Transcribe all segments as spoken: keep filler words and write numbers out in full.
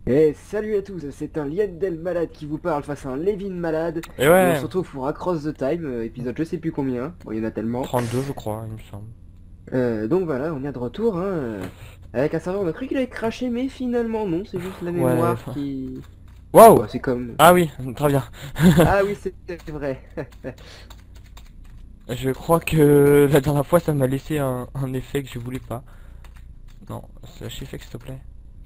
Et salut à tous, c'est un Liendel malade qui vous parle face à un Levin malade. Et Et on ouais, se retrouve pour Across the Time, euh, épisode je sais plus combien. Bon, il y en a tellement. trente-deux je crois, il me semble. Euh, donc voilà, on est de retour, hein, euh, avec un serveur, on a cru qu'il avait craché, mais finalement non, c'est juste la Ouais, mémoire enfin... qui... Waouh. Bon, c'est comme... Ah oui, très bien. Ah oui, c'est vrai. Je crois que la dernière fois ça m'a laissé un, un effet que je voulais pas. Non, slash effect s'il te plaît.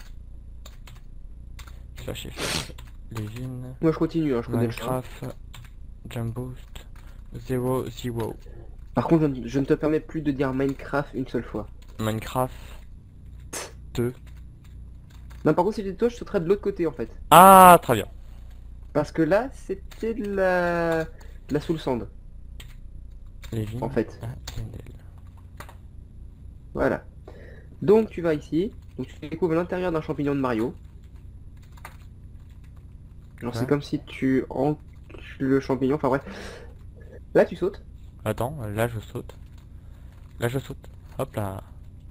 Slash effect. Levin, Moi je continue, hein, je connais le chemin. Minecraft, Jump Boost, zéro zéro. Par contre, je, ne je ne te permets plus de dire Minecraft une seule fois. Minecraft deux. Non, par contre, si j'étais toi, je sauterais de l'autre côté en fait. Ah, très bien. Parce que là, c'était de la... de la soul sand, en Levin, fait. ah, Lendel. Voilà. Donc tu vas ici, donc tu découvres l'intérieur d'un champignon de Mario. Alors c'est Ouais. comme si tu encules le champignon, enfin bref. Là tu sautes. Attends, là je saute. Là je saute. Hop là.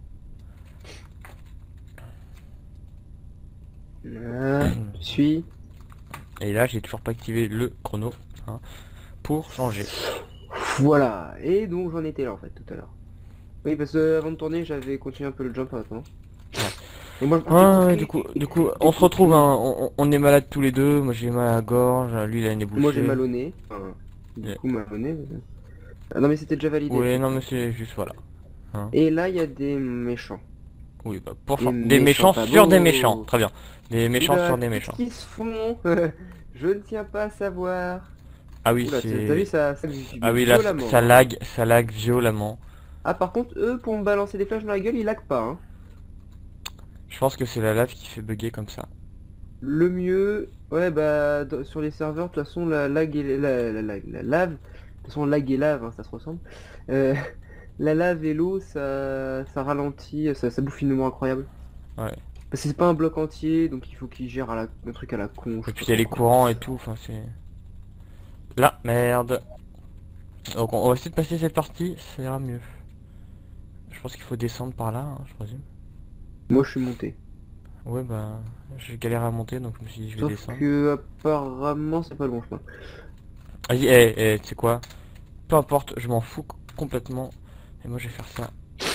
Voilà, tu suis. Et là j'ai toujours pas activé le chrono, hein, pour changer. Voilà, et donc j'en étais là en fait tout à l'heure. Oui parce que avant de tourner j'avais continué un peu le jump maintenant. Ouais. Et moi je Ouais, ouais, du découvrais, coup, du coup, on se retrouve, découvrais. hein, on, on est malade tous les deux. Moi, j'ai mal à la gorge, lui, il a une Moi j'ai bouchée. mal au nez. Enfin, du Et- coup mal au nez. mais- Ah non mais c'était déjà validé Ouais, t'inquiète non, pas. mais c'est juste, voilà. Hein. Et là il y a des méchants. Oui, bah, pour Des chan- des méchants méchants pas sur des méchants. beaux. Très bien. Des méchants Oula, sur des qu'est-ce méchants. qu'ils se font? Je ne tiens pas à savoir. Ah oui, Oula, t'as t'as vu c'est... ça, ça Ah mais oui, là, ça ça violemment, hein. lag, ça lag violemment. Ah par contre, eux, pour me balancer des flashs dans la gueule, ils lag pas, hein. Je pense que c'est la lave qui fait bugger comme ça. Le mieux, ouais bah dans- sur les serveurs, de toute façon la lag et la, la, la- la lave, de toute façon lag et lave, hein, ça se ressemble. Euh, la lave et l'eau, ça, ça ralentit, ça, ça bouffe une mémoire incroyable. Ouais. Parce que c'est pas un bloc entier, donc il faut qu'il gère à la, un truc à la con, je Et sais puis pas il y a les quoi. courants et tout, enfin, c'est... Là, merde. Donc, on on va essayer de passer cette partie, ça ira mieux. Je pense qu'il faut descendre par là, hein, je présume. Moi je suis monté. Ouais, bah, j'ai galéré à monter, donc je me suis dit, je vais Sauf descendre. que apparemment c'est pas le bon chemin. Vas-y, eh, eh, tu sais quoi? Peu importe, je m'en fous complètement. Et moi, je vais faire ça.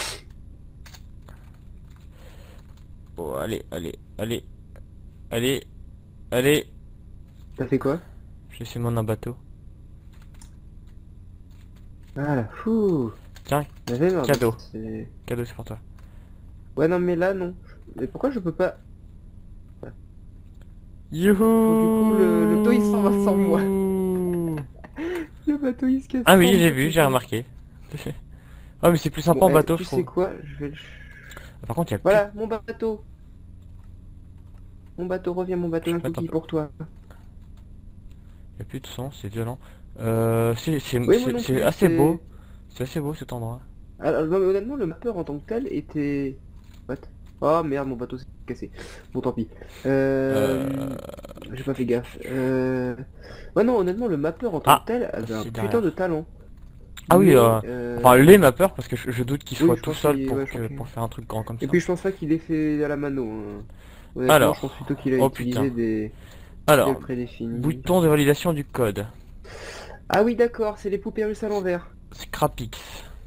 Oh, allez, allez, allez, allez, allez. T'as fait quoi? Je vais essayer de prendre un bateau. Voilà, fou. Tiens, J'avais marre de cadeau. ces- Cadeau, c'est pour toi. Ouais non mais là non. Mais pourquoi je peux pas... Donc du coup le, le bateau il s'en va sans moi. Youhou! Le bateau il se casse Ah sans oui, j'ai moi, vu, c'est j'ai con. remarqué. Ah, mais c'est plus Bon, sympa en eh, bateau, je tu sais trouve. quoi? Je vais le... Ah, par contre, il y a plus... Voilà, mon bateau. Mon bateau, reviens mon bateau, Je un vais mettre un cookie peu... pour toi. Il y a plus de son, c'est violent. Euh, c'est c'est- Oui, moi c'est- non c'est plus, assez beau. c'est... C'est assez beau cet endroit. Alors, non, mais honnêtement, le mappeur en tant que tel était... What? Oh merde, mon bateau s'est cassé. Bon, tant pis. Euh... Euh... J'ai pas fait gaffe. Euh... Ouais, non, honnêtement, le mappeur en tant que Ah, tel avait un c'est putain de derrière. talent. Ah oui, Mais... euh... enfin, Euh... les ma peur parce que je, je doute qu'il Oui, soit je tout pense seul qu'il... Ouais, pour je pense que qu'il... pour faire un truc grand comme Et ça. puis, je pense pas qu'il ait fait à la mano, hein. Honnêtement, je pense Alors, plutôt qu'il a oh utilisé putain. des... des Alors, prédéfinis. bouton de validation du code. Ah oui, d'accord, c'est les poupées russes à l'envers. Scrapix.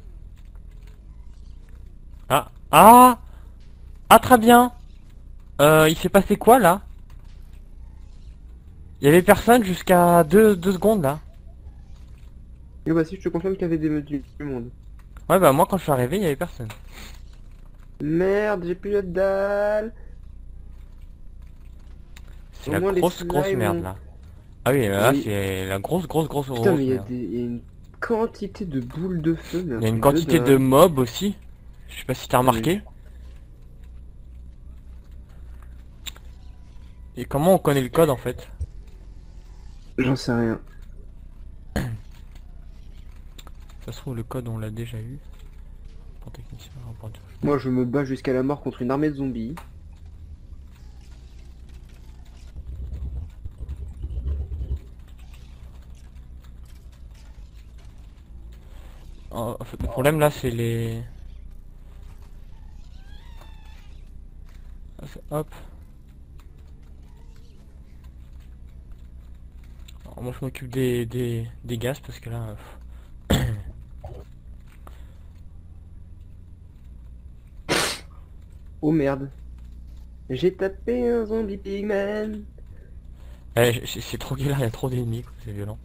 Ah, ah, ah très bien. Euh, il s'est passé quoi là? Il y avait personne jusqu'à deux, deux secondes là. Et bah si, je te confirme qu'il y avait des meutes du du monde. Ouais bah moi quand je suis arrivé il y avait personne. Merde, j'ai plus de dalle. C'est Au la moins les grosse grosse slimes merde ont... là. Ah oui là Oui. c'est la grosse grosse grosse Putain, mais grosse il y a merde. des... il y a une quantité de boules de feu, mais un Il y a une truc de quantité de dingue. mobs aussi. Je sais pas si t'as Putain, mais je- remarqué. Et comment on connaît le code en fait? j'en sais rien. Ça se trouve le code on l'a déjà eu. Pour technicien, rapport de- Moi, je me bats jusqu'à la mort contre une armée de zombies. En en fait, le problème là c'est les... Hop. moi je m'occupe des, des, des gaz parce que là... euh, Oh merde. J'ai tapé un zombie pigman. eh, j- c'est c'est trop galère, il y a trop d'ennemis, quoi, c'est violent.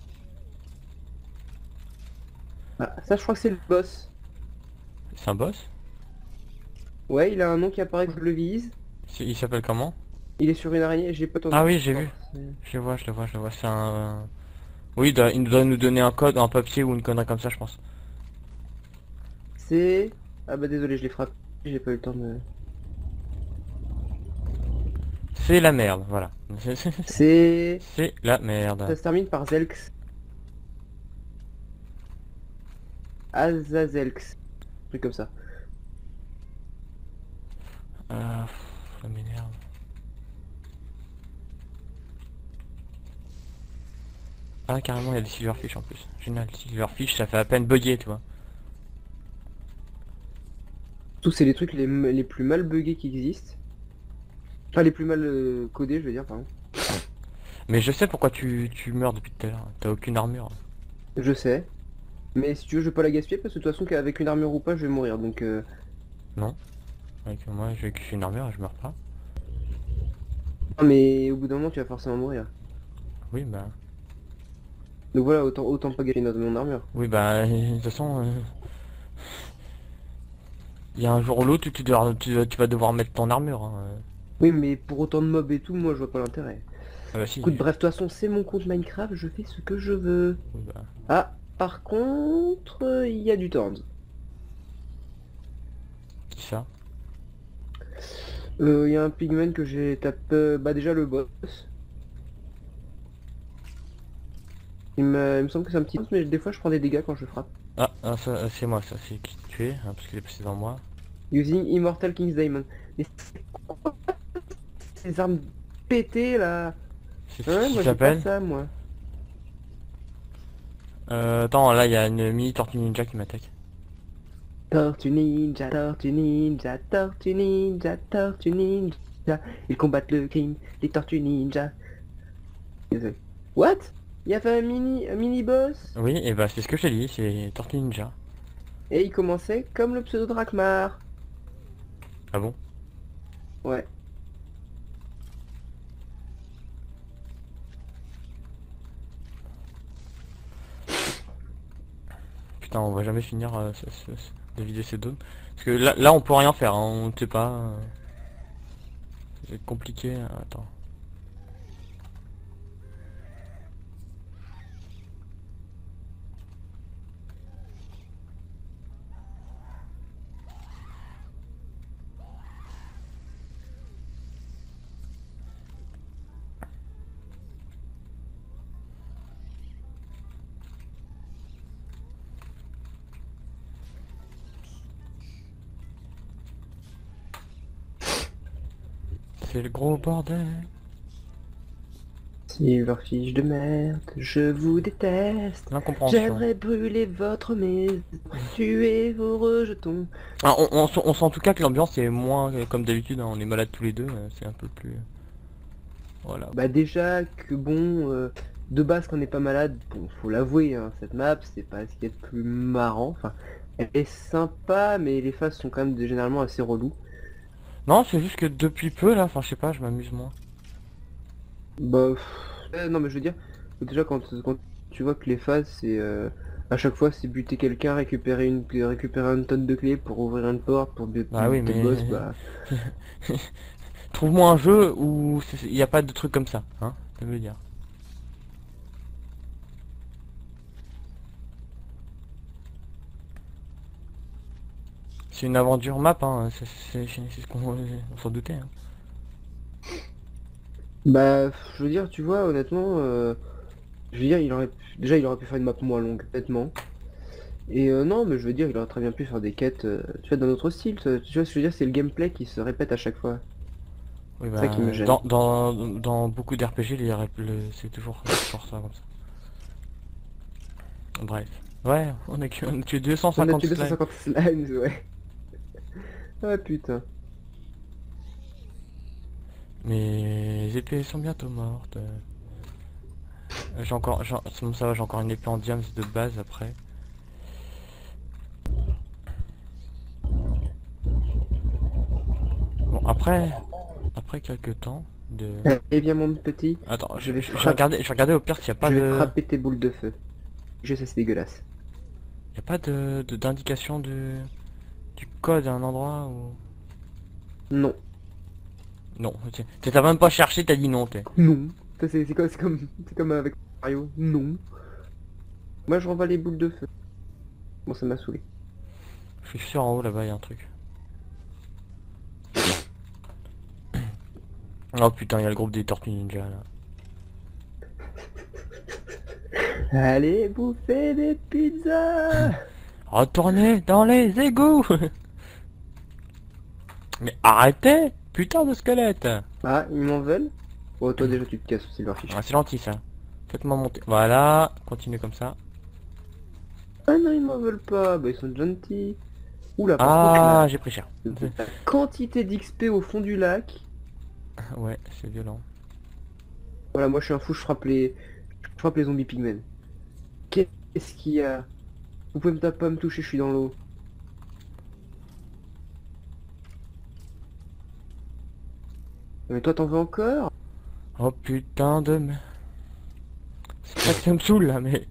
Ah, ça je crois que c'est le boss. C'est un boss? Ouais, il a un nom qui apparaît quand je le vise. C'est- Il s'appelle comment? Il est sur une araignée, j'ai pas ton Ah nom. oui, j'ai vu. Je le vois, je le vois, je le vois. C'est un... Oui, il doit, il doit nous donner un code, un papier ou une connerie comme ça, je pense. C'est... Ah bah désolé, je l'ai frappé, j'ai pas eu le temps de... C'est la merde, voilà. C'est... C'est la merde. Ça se termine par Zelx. Azazelx. Un truc comme ça. Ah, pff, ça m'énerve. Ah, carrément, il y a des silverfish en plus. Génial, silverfish, ça fait à peine bugger, tu vois. Tous c'est les trucs les, les plus mal buggés qui existent. Enfin, les plus mal euh, codés, je veux dire, pardon. Mais je sais pourquoi tu, tu meurs depuis tout à l'heure. T'as aucune armure. Je sais. Mais si tu veux, je vais pas la gaspiller parce que de toute façon, qu'avec une armure ou pas, je vais mourir. Donc, euh... Non. Avec moi, j'ai que une armure et je meurs pas. non, mais au bout d'un moment, tu vas forcément mourir. Oui, bah... Donc voilà, autant, autant pas gaspiller notre mon armure. Oui, bah, de toute façon... euh, il y a un jour ou l'autre, tu, dois- tu, tu vas devoir mettre ton armure. Hein. Oui, mais pour autant de mobs et tout, moi, je vois pas l'intérêt. Ah bah si. Écoute, bref, de toute façon, c'est mon compte Minecraft, je fais ce que je veux. Oui, bah... Ah, par contre, euh, il y a du Thorns. Qui ça? Euh, Il y a un pigman que j'ai tapé... Bah déjà, le boss. Il me, il me semble que c'est un petit boss, mais des fois, je prends des dégâts quand je frappe. Ah, ah, ça, euh, c'est moi, ça, c'est qui tu es, hein, parce qu'il est passé devant moi. Using Immortal King's Diamond. Mais c'est quoi ces armes pétées, là? C'est Ouais, qui moi, j'ai pas s'appelle? ça, moi. Euh, attends, là, il y a une mini tortue ninja qui m'attaque. Tortue ninja, tortue ninja, tortue ninja, tortue ninja. Ils combattent le crime, les tortues ninja. Désolé. What? Il y avait un mini, un mini boss Oui, et bah, c'est ce que j'ai dit, c'est tortue ninja. et il commençait comme le pseudo Drakmar. Ah bon? Ouais. Putain, on va jamais finir euh, ce- ce- ce- de vider ces zones. Parce que là, là, on peut rien faire, hein, on ne sait pas. euh, C'est compliqué. euh, Attends. C'est le gros bordel. Silverfish de merde, je vous déteste. L'incompréhension. J'aimerais brûler votre maison, tuer vos rejetons. Ah, on, on, sent on sent en tout cas que l'ambiance est moins euh, comme d'habitude, hein, on est malade tous les deux, euh, c'est un peu plus... Voilà. Bah déjà que bon, euh, de base qu'on n'est pas malade, bon faut l'avouer, hein, cette map c'est pas ce qu'il y a de plus marrant. Enfin, elle est sympa, mais les phases sont quand même généralement assez reloues. Non, c'est juste que depuis peu, là, enfin, je sais pas, je m'amuse moins. Bah pff, euh, non mais je veux dire, déjà quand, quand tu vois que les phases c'est euh, à chaque fois c'est buter quelqu'un, récupérer une récupérer une tonne de clés pour ouvrir une porte, pour bu- Bah oui, buter le boss, mais... bah Trouve-moi un jeu où il n'y a pas de trucs comme ça, hein, ça veut dire. C'est une aventure map, hein, c'est c'est- c'est ce qu'on on s'en doutait. Hein. bah je veux dire tu vois honnêtement euh, je veux dire il aurait pu- déjà il aurait pu faire une map moins longue honnêtement. Et euh, non, mais je veux dire, il aurait très bien pu faire des quêtes, euh, tu vois, dans notre style. Tu tu vois, ce que je veux dire, c'est le gameplay qui se répète à chaque fois. Oui, C'est ça qui me bah, gêne. dans, dans, dans beaucoup d'R P G, les rép- le- c'est toujours, toujours ça, comme ça. Bref. Ouais, on a, que- on a tué On a deux cent cinquante tué slimes. deux cent cinquante slimes, ouais. Ah putain. Mes épées sont bientôt mortes. J'ai encore, j'ai- sinon ça va, j'ai encore une épée en diams de base après. Bon après, après quelques temps de... Eh bien mon petit, Attends, je je, vais je- j'ai frapper, regardé, j'ai regardé au pire s'il n'y a pas je vais de, frapper tes boules de feu. Je sais, c'est dégueulasse. il y a pas de, de- d'indication de, du code à un endroit où... Non, Non, tu tu t'as même pas cherché, t'as dit non, t'es. non. Ça, C'est c'est comme, c'est comme, c'est comme avec Mario. Non. Moi, je renvoie les boules de feu. Bon, ça m'a saoulé. Je suis sûr en haut là-bas il y a un truc. Oh putain, il y a le groupe des Tortues Ninja là. Allez bouffer des pizzas. Retournez dans les égouts. Mais arrêtez, putain de squelette. Ah, ils m'en veulent? Oh, toi déjà tu te casses, Silverfish. Ah, c'est gentil ça. Faites-moi monter. Voilà, continuez comme ça. Ah non, ils m'en veulent pas. Bah, ils sont gentils. Oula, par contre, Ah, la, j'ai pris cher. la quantité d'X P au fond du lac. Ouais, c'est violent. Voilà, moi je suis un fou, je frappe les, je frappe les zombies pigmen. Qu'est-ce qu'il y a? Vous pouvez me taper, pas me toucher, je suis dans l'eau. Mais toi, t'en veux encore? Oh putain de merde. C'est pas que ça me saoule là, mais...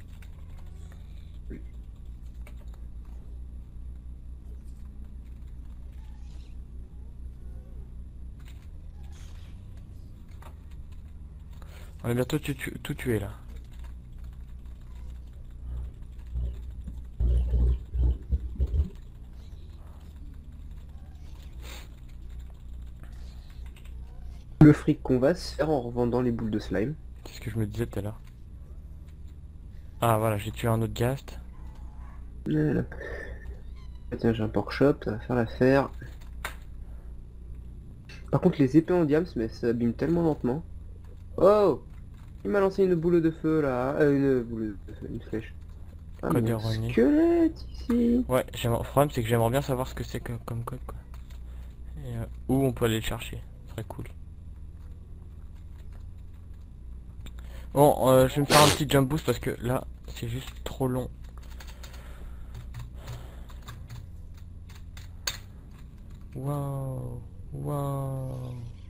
On va bientôt tu, tu, tout tuer là. Le fric qu'on va se faire en revendant les boules de slime. C'est ce que je me disais tout à l'heure. Ah voilà, j'ai tué un autre ghast. Voilà. Ah, tiens, j'ai un pork chop, ça va faire l'affaire. Par contre, les épées en diams, mais ça abîme tellement lentement. Oh! Il m'a lancé une boule de feu là. Euh, une boule de feu, une flèche. Ah, Code mais un erroné. squelette ici. Ouais, j'aimerais- le problème c'est que j'aimerais bien savoir ce que c'est que, comme code quoi. Et euh, où on peut aller le chercher. Très cool. Bon, euh, je vais me faire un petit jump boost parce que là, c'est juste trop long. Waouh, waouh.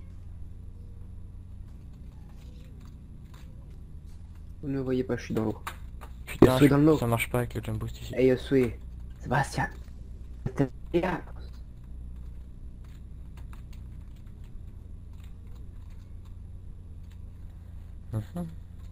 Vous ne me voyez pas, je suis dans l'eau. Putain, Yasuo est dans le je- lot. ça marche pas avec le jump boost ici. Hey Yasuo, Sébastien. Mhm.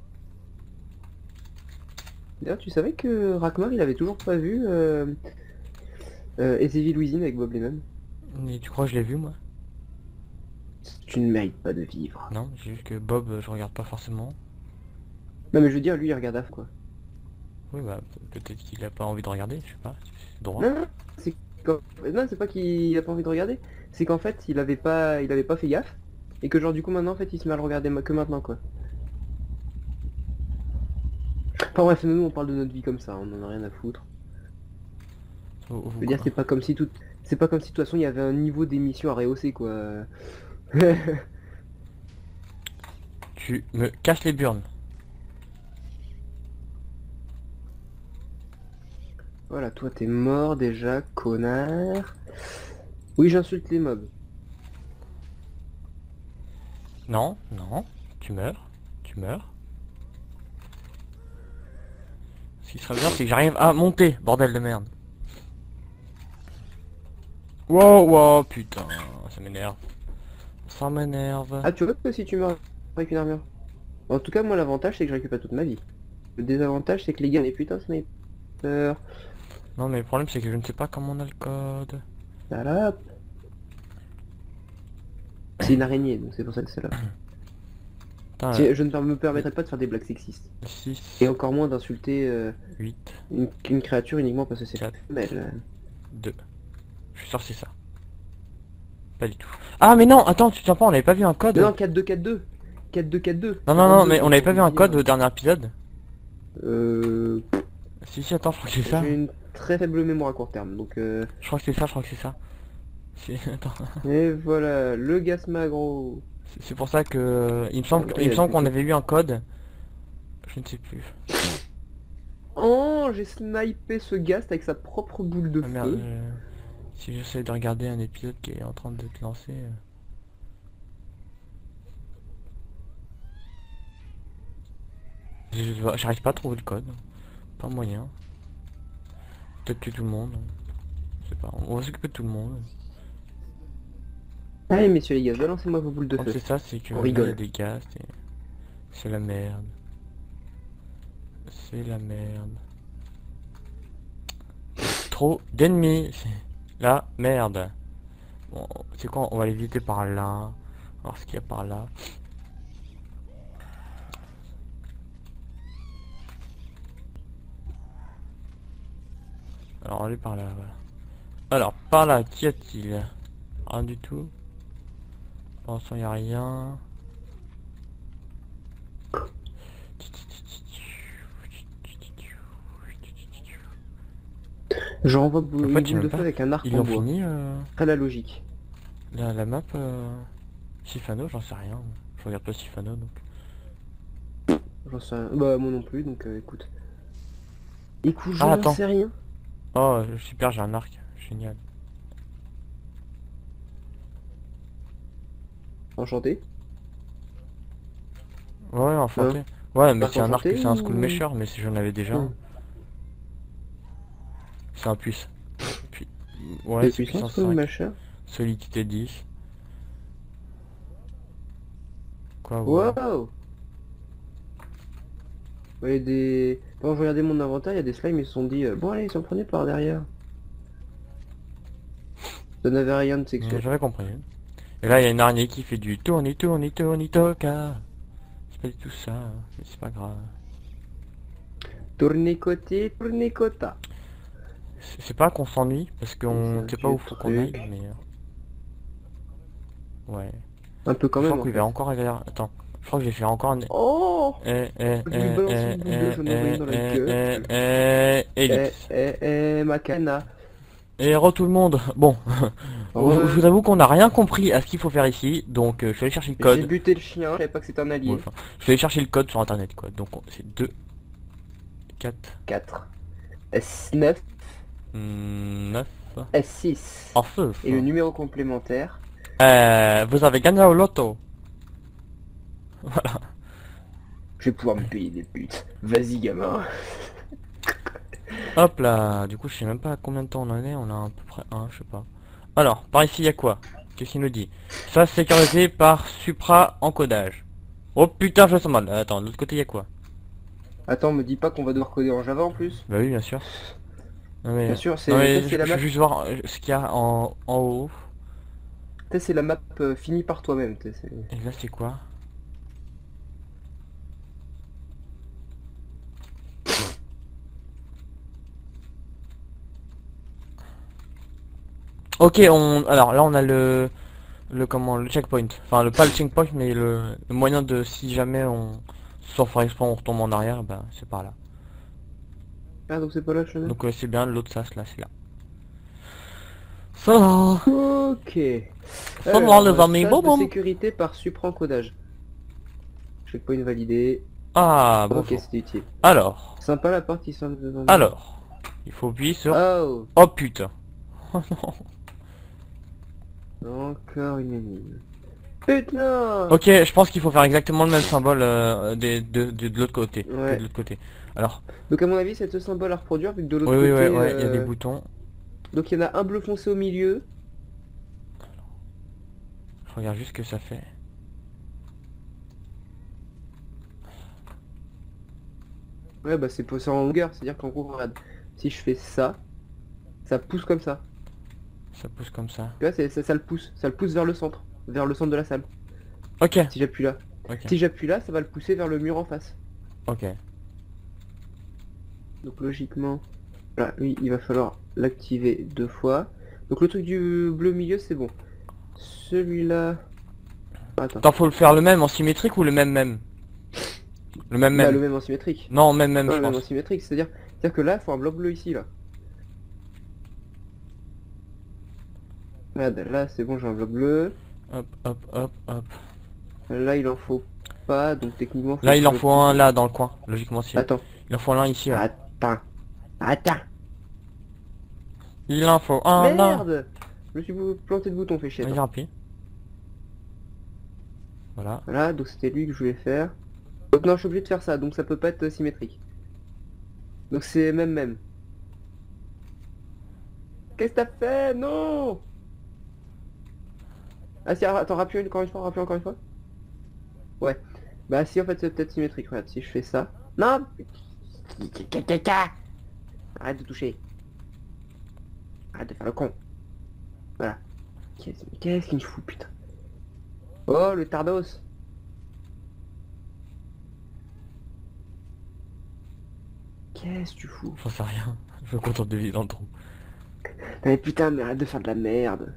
D'ailleurs, tu savais que Rakmar, il avait toujours pas vu euh, euh, Ezevil Within avec Bob Lennon? Mais tu crois que je l'ai vu moi? Tu ne mérites pas de vivre. Non, c'est juste que Bob, euh, je regarde pas forcément. Non mais je veux dire, lui il regarde Af quoi. Oui, bah pe- peut-être qu'il a pas envie de regarder, je sais pas, c'est droit. Non, non, c'est qu'en- non, c'est pas qu'il a pas envie de regarder, c'est qu'en fait il avait pas il avait pas fait gaffe et que genre du coup maintenant en fait il se met à le regarder ma- que maintenant quoi. Enfin bref, nous on parle de notre vie comme ça, on en a rien à foutre. Ou- ou- Je veux dire c'est pas comme si tout c'est pas comme si de toute façon il y avait un niveau d'émission à rehausser quoi. Tu me casses les burnes. Voilà, toi t'es mort déjà, connard. Oui, j'insulte les mobs. Non, non, tu meurs, tu meurs. Ce qui serait bien, c'est que j'arrive à monter, bordel de merde. Wow, wow, putain, ça m'énerve. Ça m'énerve. Ah, tu vois que si tu meurs avec une armure. En tout cas, moi l'avantage c'est que je récupère toute ma vie. Le désavantage c'est que les gars, les putains de sniper. Non, mais le problème, c'est que je ne sais pas comment on a le code. Salop. C'est une araignée, donc c'est pour ça que c'est là. Putain, Si- Je ne per- me permettrai pas de faire des blagues sexistes. six, Et encore moins d'insulter euh, huit, une, une créature uniquement parce que c'est Quatre. femelle. deux. Je suis sûr que c'est ça. Pas du tout. Ah, mais non, attends, tu tiens pas, on avait pas vu un code. Non, non, quatre deux quatre deux. quatre deux quatre deux. Non, non, non, mais on avait pas vu un code au dernier épisode. Euh... Si, si, attends, je crois que c'est ça. J'ai une très faible mémoire à court terme, donc euh... Je crois que c'est ça, je crois que c'est ça. Si, attends. Et voilà, le gas magro. C'est c'est pour ça que... Il me semble, Après, il me il y a semble qu'on plutôt- avait eu un code. Je ne sais plus. Oh, j'ai snipé ce ghast avec sa propre boule de Ah merde, feu. je- si j'essaie de regarder un épisode qui est en train de te lancer... euh, je- je- J'arrive pas à trouver le code. Pas moyen. Peut-être que tout le monde. Je sais pas, on va s'occuper de tout le monde. Allez, messieurs les gars, balancez-moi vos boules de Quand feu. c'est ça, c'est que On là il y a rigole. des gaz et c'est la merde. C'est la merde. Trop d'ennemis. C'est la merde. Bon, c'est quoi, on va les visiter par là. Alors ce qu'il y a par là. Alors aller par là, voilà. Alors par là, qu'y a-t-il? Rien du tout. Pour l'instant, y a rien. Je renvoie En bou- une fait, j'ai boule de même feu pas. avec un arc Ils en ont bois. fini euh, Très la logique. la, la map euh, Sifano, j'en sais rien. Je regarde pas Sifano donc. J'en sais rien. Bah, moi non plus, donc euh, écoute. Écoute, je Ah n'en attends. sais rien. Oh super, j'ai un arc. Génial. Enchanté. Ouais, Hein? enchanté. Ouais, mais Arc c'est un arc, enchanté c'est un school ou... mesher, mais si j'en avais déjà Hmm. un. C'est un puce. Puis... Ouais, C'est c'est puissant puissance ce cinq. machin. Solidité dix. Quoi, wow. Waouh! Il y a des... Quand je regardais mon inventaire, il y a des slimes, ils se sont dit euh, bon allez, ils s'en prenaient par derrière. Ça n'avait rien de Ouais, sexuel. j'avais compris. Et là, il y a une araignée qui fait du tourni, tourni, tourni, toca. C'est pas du tout ça, hein, mais c'est pas grave. Tournicoté, tournicota. C'est c'est pas qu'on s'ennuie, parce C'est qu'on un sait pas vieux où faut qu'on aille, truc. mais... euh, Ouais. Un peu quand Je même crois en qu'il fait. va encore arriver... Attends. Je crois que j'ai fait encore un... Oh! Eh, eh, Je lui eh, balance eh, une boule de eh, jaune envoyée eh, dans la eh, gueule. eh, eh, Eh, ellipse. eh, eh, Macana. Et re tout le monde. Bon, je Ouais, vous avoue qu'on n'a rien compris à ce qu'il faut faire ici, donc euh, je vais aller chercher le j'ai code. buté le chien, je savais pas que c'était un Ouais, allié. enfin, je vais aller chercher le code sur internet quoi. Donc on- c'est deux, quatre, quatre. S neuf, neuf. S six. En feu. Et le numéro complémentaire. Euh, vous avez gagné au loto. Voilà. Je vais pouvoir me payer des putes. Vas-y gamin. Hop là. Du coup je sais même pas à combien de temps on en est. On a à peu près un, je sais pas. Alors, par ici il y a quoi? Qu'est-ce qu'il nous dit? Ça sécurisé par supra encodage. Oh putain je sens mal. Attends, de l'autre côté il y a quoi? Attends, me dis pas qu'on va devoir coder en Java en plus. Bah oui bien sûr. Non mais, Bien sûr, non, c'est mais ça, je, c'est la je map. veux juste voir euh, ce qu'il y a en, en haut. Ça, c'est la map euh, finie par toi-même. t'sais, c'est- Et là c'est quoi? Ok, on, alors là on a le, le comment, le checkpoint. Enfin le pas le checkpoint mais le, le moyen de si jamais on, sans faire exprès on retombe en arrière, bah c'est par là. Ah, donc c'est pas là le chemin. Donc euh, c'est bien l'autre sas là, c'est là. Ça va, Ok. ça va Alors, les euh, amis, sas bon de bon. sécurité par supraencodage. Checkpoint validé. Ah Ok, bonjour. c'était utile. Alors, Sympa la partie simple devant. alors, il faut appuyer sur. Oh, Oh putain. Oh non. encore une énigme. Putain. Ok, je pense qu'il faut faire exactement le même symbole euh, des- de, de, de l'autre côté. Que Ouais. de l'autre côté. Alors, Donc à mon avis, c'est ce symbole à reproduire vu que de l'autre oui, oui, côté. ouais, ouais, il y a des euh, boutons. Donc il y en a un bleu foncé au milieu. Je regarde juste ce que ça fait. Ouais, bah c'est posé en longueur, c'est-à-dire qu'en gros, regarde, si je fais ça, ça pousse comme ça. Ça pousse comme ça. Tu vois, c'est- ça, ça le pousse, ça le pousse vers le centre, vers le centre de la salle. Ok, Si j'appuie là. ok, Si j'appuie là, ça va le pousser vers le mur en face. ok. Donc logiquement, là, lui, il va falloir l'activer deux fois. Donc le truc du bleu au milieu, c'est bon. Celui-là... Attends. Attends, faut le faire le même en symétrique ou le même même? Le même Bah, même. le même en symétrique. Non, même même, Non, je le même en pense. symétrique, c'est-à-dire c'est-à-dire que là, il faut un bloc bleu ici, là. Regarde, là, c'est bon, j'ai un bloc bleu. Hop, hop, hop, hop. Là, il en faut pas, donc techniquement... faut Là, il en que- faut un là, dans le coin. Logiquement, c'est... Attends, Il en faut un ici, là. attends, attends. Il en faut un là. Merde! Je me suis bou- planté de bouton, fait chier. Vas-y, Attends. remplis. Voilà. Voilà, donc c'était lui que je voulais faire. Donc non, je suis obligé de faire ça, donc ça peut pas être symétrique. Donc c'est même même. Qu'est-ce que t'as fait? Non! Ah si, attends, rappuie encore une fois, rappuie encore une fois. Ouais. Bah si, en fait c'est peut-être symétrique, regarde, si je fais ça. Non! Arrête de toucher. Arrête de faire le con. Voilà. Qu'est-ce qu'est-ce qu'il me fout, putain? Oh, le Tardos! Qu'est-ce que tu fous? J'en sais rien. Je me contente de vivre dans le trou. Mais putain, mais arrête de faire de la merde.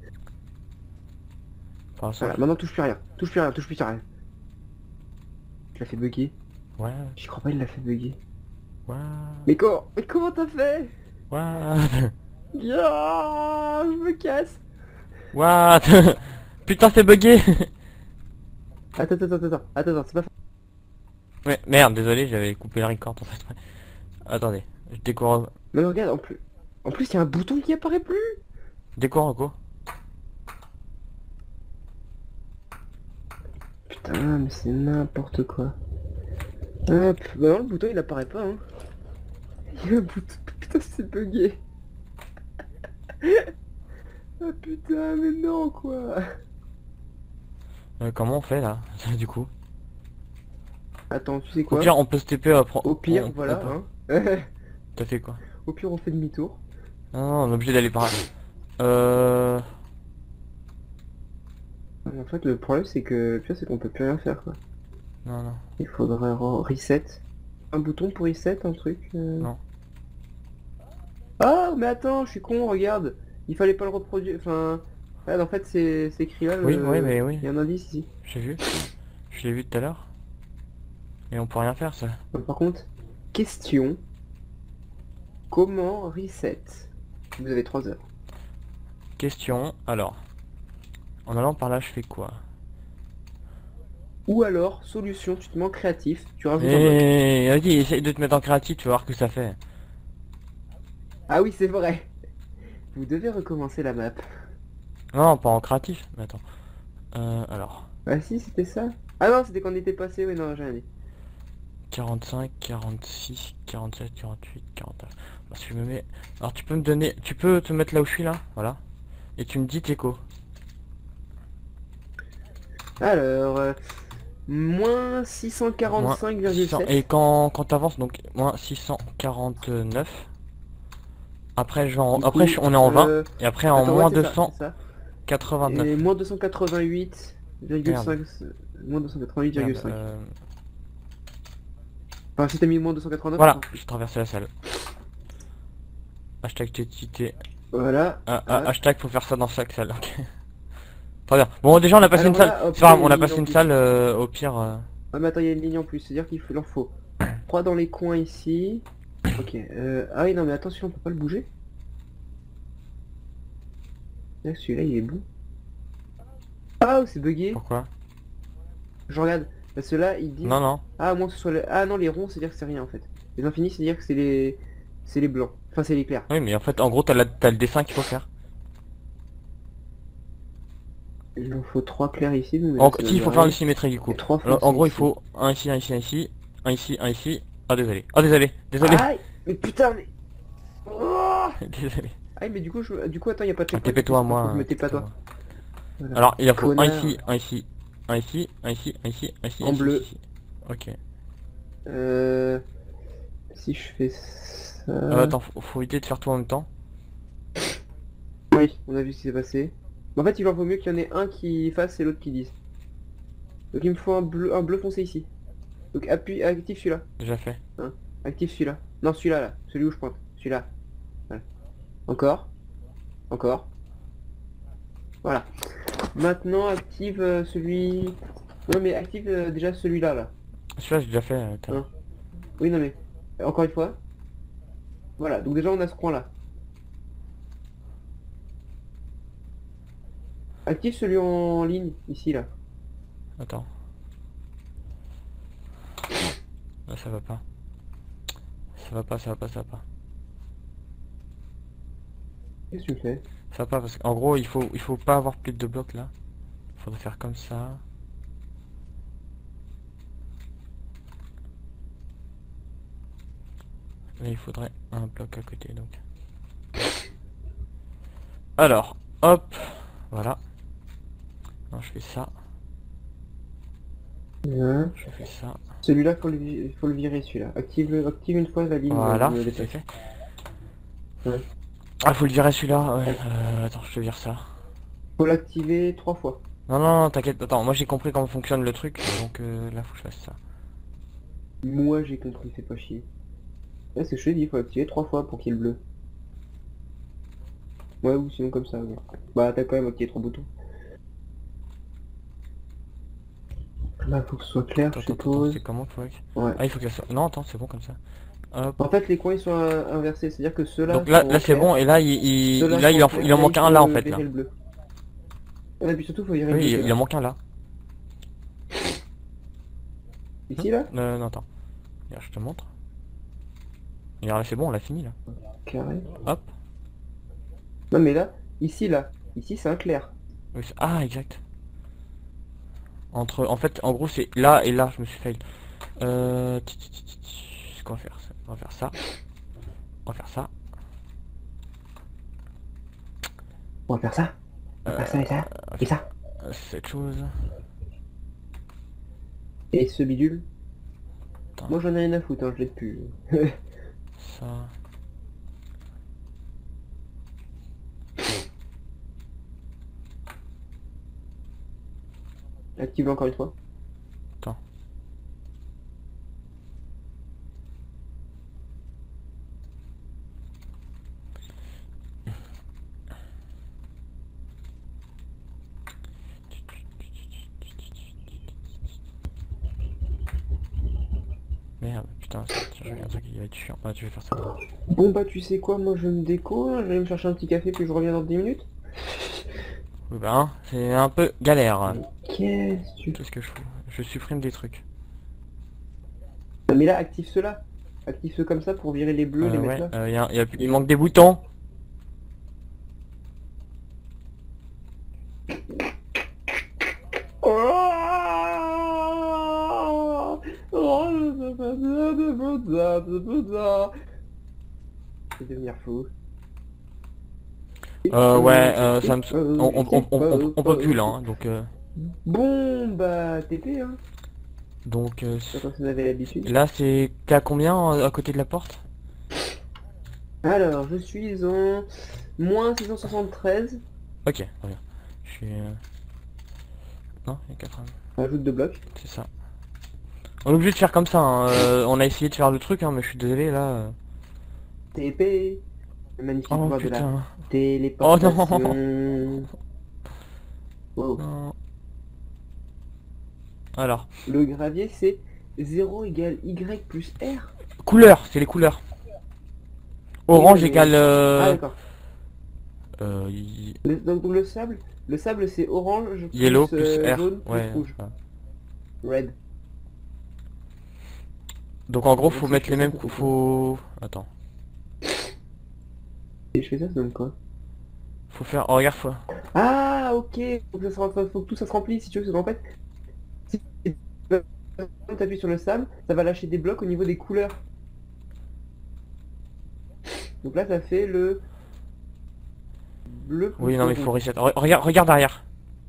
Enfin, ça, Voilà, maintenant touche plus rien. Touche plus rien, touche plus rien. Tu l'as fait bugger? Ouais, J'y crois pas, il l'a fait bugger. ouais, Mais comment, mais comment t'as fait? ouais. Ya, je me casse. What? Putain, c'est bugué. Attends, attends, attends, attends, attends, attends, c'est pas... Ouais, merde, désolé, j'avais coupé la record en fait. Attendez, je découvre... Mais regarde, en plus... En plus, il y a un bouton qui apparaît plus. Découvre quoi? Putain, mais c'est n'importe quoi. Hop, bah non, le bouton il apparaît pas, hein. Il y a un bouton... Putain, c'est bugué. Ah putain, mais non, quoi. Euh, comment on fait là? Du coup? Attends, tu sais Au quoi? pire, on peut se T P après. Au pire, on- voilà, on hein. peut- T'as fait quoi? Au pire, on fait demi-tour. Non, non, on est obligé d'aller par là. Euh... En fait, le problème, c'est que... Le pire, c'est qu'on peut plus rien faire, quoi. Non, non. Il faudrait re- reset. Un bouton pour reset, un truc euh. Non. Ah, mais attends, je suis con, regarde. Il fallait pas le reproduire, enfin... Ah, en fait, c'est c'est écrit là, le... Oui, oui, mais oui. Il y a un indice ici. J'ai vu. Je l'ai vu tout à l'heure. Et on peut rien faire, ça. Donc, par contre, question. Comment reset? Vous avez trois heures. Question, alors. En allant par là, je fais quoi? Ou alors, solution, tu te mets en créatif, tu rajoutes un bloc. Eh, vas-y, essaye de te mettre en créatif, tu vas voir ce que ça fait. Ah oui, c'est vrai. Vous devez recommencer la map. Non, pas en créatif. Mais attends. Euh, alors. Ah si, c'était ça. Ah non, c'était quand on était passé, oui, non, j'ai rien dit. quarante-cinq, quarante-six, quarante-sept, quarante-huit, quarante-neuf. Bah, si je me mets... Alors tu peux me donner... Tu peux te mettre là où je suis là, voilà. Et tu me dis Teco. Alors, euh, moins six cent quarante-cinq virgule sept. Et quand, quand t'avances, donc moins six cent quarante-neuf. Après, genre, Du après coup, je- on est en vingt. euh, Et après en attends, moins ouais, c'est ça, c'est ça. deux cent quatre-vingt-neuf. Et moins deux cent quatre-vingt-huit virgule cinq. Moins deux cent quatre-vingt-huit virgule Merde, cinq. euh, Enfin, si t'as mis moins deux cent quatre-vingt-neuf, Voilà, attends. j'ai traversé la salle. Hashtag T T T. Voilà. Ah, Ah. ah, hashtag faut faire ça dans chaque salle, ok. Très bien. Bon, déjà on a passé Alors une salle. là, hop, C'est pas grave, il y a on a une passé ligne en une plus. salle, euh, au pire... euh, Ah mais attends, il y a une ligne en plus, c'est-à-dire qu'il faut- il en faut trois dans les coins ici. Ok, euh... ah oui, non mais attention, on peut pas le bouger. Là, celui-là, il est bon. Ah, c'est bugué. Pourquoi? Je regarde, parce que là, il dit... Non, non. Ah, à moins que ce soit... le- Ah non, les ronds, c'est-à-dire que c'est rien, en fait. Les infinis, c'est-à-dire que c'est les... C'est les blancs. Enfin, c'est les clairs. Oui, mais en fait, en gros, t'as la- t'as le dessin qu'il faut faire. Il en faut trois clairs ici. Donc En, ça si, il faut doit faire aller. le symétrie du coup. Et trois Alors, en foncés gros, il ici. faut un ici, un ici, un ici, un ici, un ici. Ah, désolé. Ah, désolé. Désolé. Aïe. Mais putain, mais... Oh Désolé. Aïe, mais du coup, je... du coup, attends, il y a pas de Ah, checkpoint, T P-toi, faut que moi. Je me hein, T P pas toi. T P-toi. Voilà. Alors, il en faut un Connard. ici, un ici, un ici, un ici, un ici, un ici. En un ici, bleu. ici. Ok. Euh... Si je fais ça... Euh, attends, faut, faut éviter de faire tout en même temps. Oui, on a vu ce qui s'est passé. Mais en fait, il en vaut mieux qu'il y en ait un qui fasse et l'autre qui dise. Donc il me faut un bleu, un bleu foncé ici. Donc appuie, active celui-là. Déjà fait. Active celui-là. Non, celui-là, là. Celui où je pointe. Celui-là. Voilà. Encore. Encore. Voilà. Maintenant, active euh, celui... Non, mais active euh, déjà celui-là, là. Celui-là, j'ai déjà fait. euh, t'as- Hein. Oui, non, mais... Encore une fois. Voilà. Donc déjà, on a ce coin-là. Active celui en ligne, ici, là. Attends. Là, ça va pas. Ça va pas, ça va pas, ça va pas. Qu'est-ce que tu fais? Ça va pas parce qu'en gros, il faut, il faut pas avoir plus de deux blocs là. Faudrait faire comme ça. Là, il faudrait un bloc à côté donc. Alors, hop, voilà. Non, je fais ça, Hein. je fais ça. Celui-là, faut le, vi- faut le virer, celui-là. Active, le- active une fois la ligne. Voilà, euh, de c'est déplacement. fait. Ouais. Ah, faut le virer celui-là. Ouais. Euh, attends, je te vire ça. Faut l'activer trois fois. Non, non, non, t'inquiète. Attends, moi j'ai compris comment fonctionne le truc, donc euh, là faut que je fasse ça. Moi, j'ai compris, fais pas chier. Ouais, c'est ce que je te dis, faut activer trois fois pour qu'il y ait le bleu. Ouais, ou sinon comme ça, ouais. Bah, t'as quand même activé trois boutons. Là, faut que ce soit clair, Attends, je attends, attends, suppose. c'est comment toi? Ouais. Ah, il faut que ça soit. Non, attends, c'est bon comme ça. Hop. En fait, les coins ils sont euh, inversés, c'est-à-dire que ceux-là Donc là, sont là en c'est clair, bon, et là il, il, ceux-là là sont il en, clair, il en et manque il un là en faut fait virer là. le bleu. Ouais, et puis surtout, faut virer le Oui, bleu. il, qui est il là. en manque un là. Ici, là? Euh, non, attends. Regarde, je te montre. Regarde, là c'est bon, on l'a fini là. Carré. Hop. Non, mais là, ici, là. Ici, c'est un clair. Oui, c'est- ah, exact. Entre, en fait, en gros c'est là et là, je me suis fail. Euh, tch, tch, tch, tch, ce qu'on va faire, ça. On va faire ça. On va faire ça. On va faire ça. On va faire ça et ça. Et ça. Euh, Cette chose. Et ce bidule. Attends. Moi, j'en ai rien à foutre, hein, je l'ai plus. Ça. Active-le encore une fois. Attends. Merde, putain, ça- je regarde ça qui va être chiant. Ah, tu vais faire ça. Bon, bah, tu sais quoi, moi, je me déco. hein, Je vais me chercher un petit café, puis je reviens dans dix minutes. Oui, bah, hein, c'est un peu galère. Qu'est-ce que tu... Qu'est-ce que je fous? Je supprime des trucs. Mais là, active ceux-là. Active ceux comme ça pour virer les bleus, les Euh, mettre ouais, là. euh, y a, y a- il manque des boutons. Je vais devenir fou. Euh, ouais, euh, ça me... On, on, on, on, on- on peut plus là, hein, donc... Euh, Bon, bah, T P, hein. donc... Euh, C'est quand vous avez l'habitude. là, c'est... T'es à combien euh, à côté de la porte? Alors, je suis en moins six cent soixante-treize. Ok, très bien. Je suis... Euh... Non, il y a quatre-vingts. Ajoute deux blocs. C'est ça. On est obligé de faire comme ça, hein. Euh, on a essayé de faire le truc, hein, mais je suis désolé, là... euh. T P. Le magnifique Oh, pouvoir de la putain. téléportation. Wow. Non. Alors, Le gravier, c'est zéro égale Y plus R. couleurs, c'est les couleurs. Orange mais- égale... Ah, Euh... d'accord. euh, y- Le- Donc, donc le sable, le sable c'est orange plus, Yellow plus euh, R. jaune plus Ouais. rouge. ouais. Red. Donc en gros, Donc, faut si mettre je les fais ça, mêmes... ça cou- fait Faut... Attends. Et je fais ça, ça donne quoi? Faut faire... Oh, regarde, faut... Ah, ok. Faut que, ça se rem- faut que tout ça se remplisse si tu veux. Parce qu'en fait, si tu appuies sur le sable, ça va lâcher des blocs au niveau des couleurs. Donc là, ça fait le bleu plus Oui, non, mais il rouge. faut reset. Re- Regarde, regarde derrière.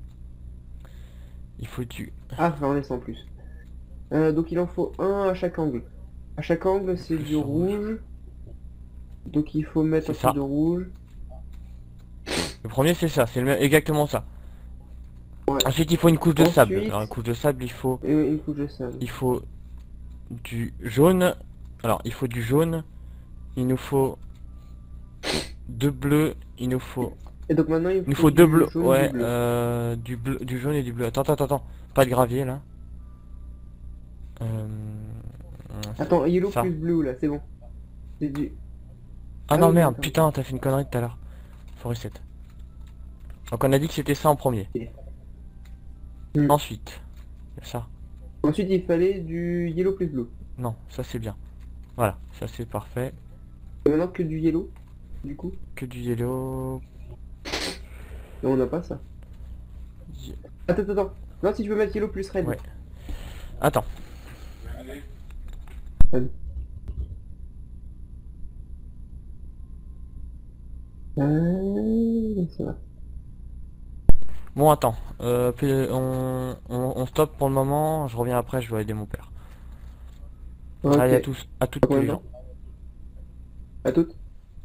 Il faut du... Ah, enfin, on est sans plus. Euh, donc il en faut un à chaque angle. À chaque angle, c'est Plus du rouge. rouge. Donc il faut mettre un C'est ça. peu de rouge. Le premier, c'est ça. C'est le même- exactement ça. Ouais. Ensuite, il faut une couche de sable. Ensuite- Alors, une couche de sable, il faut... Et une couche de sable. Il faut du jaune. Alors, il faut du jaune. Il nous faut deux bleus. Il nous faut... Et donc maintenant il Il nous faut deux du bleus. jaune, Ouais, du bleu. euh, du bleu, du jaune et du bleu. Attends, attends, attends. Pas de gravier, là. Euh... c'est Attends, yellow ça. plus bleu là, c'est bon. C'est du... Ah Ah non, oui, merde, d'accord. putain, t'as fait une connerie tout à l'heure. Faut reset. Donc on a dit que c'était ça en premier. Ok. Hmm. Ensuite, il y a ça. Ensuite il fallait du yellow plus bleu. Non, ça c'est bien. Voilà, ça c'est parfait. Et maintenant que du yellow, du coup. Que du yellow. Non, on n'a pas ça. Ye- Attends, attends, attends. Non, si tu peux mettre yellow plus red. Ouais. Attends. Red. Euh, ça va. Bon, attends. Euh, puis, on, on, on stoppe pour le moment. Je reviens après, je dois aider mon père. Ok. Allez à tous, à toutes Dans tous combien les de gens. temps? À toutes.